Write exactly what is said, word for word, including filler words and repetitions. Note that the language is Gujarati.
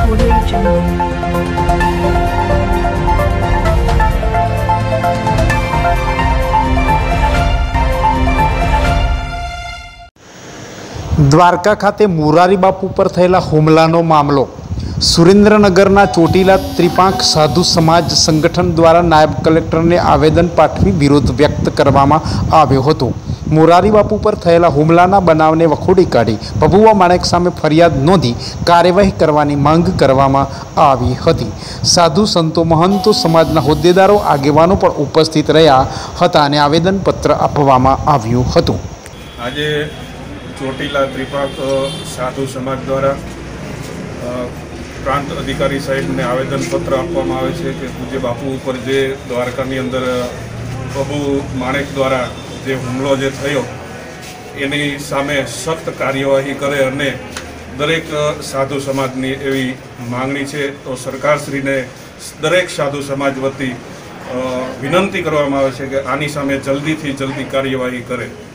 Audio Jungle. દ્વારકા ખાતે મોરારી બાપુ પર થયેલા હુમલાનો મામલો. સુરેન્દ્રનગરના ચોટીલા ત્રિપાંખ સાધુ સમાજ સંગઠન દ્વારા નાયબ કલેક્ટરને આવેદન પાઠવી વિરોધ વ્યક્ત કરવામાં આવ્યો હતો. મોરારી બાપુ પર થયેલા હુમલાના બનાવને વખોડી કાઢી ભભુઆ માણેક સામે ફરિયાદ નોંધી કાર્યવાહી કરવાની માંગ કરવામાં આવી હતી. સાધુ સંતો, મહંતો, સમાજના હોદ્દેદારો, આગેવાનો પણ ઉપસ્થિત રહ્યા હતા અને આવેદનપત્ર આપવામાં આવ્યું હતું. આજે ચોટીલા ત્રિપાંખ સાધુ સમાજ દ્વારા પ્રાંત અધિકારી સાહેબને આવેદનપત્ર આપવામાં આવે છે કે પૂજ્ય બાપુ ઉપર જે દ્વારકાની અંદર પ્રભુ માણેક દ્વારા જે હુમલો જે થયો એની સામે સખ્ત કાર્યવાહી કરે અને દરેક સાધુ સમાજની એવી માંગણી છે. તો સરકારશ્રીને દરેક સાધુ સમાજ વતી વિનંતી કરવામાં આવે છે કે આની સામે જલ્દીથી જલ્દી કાર્યવાહી કરે.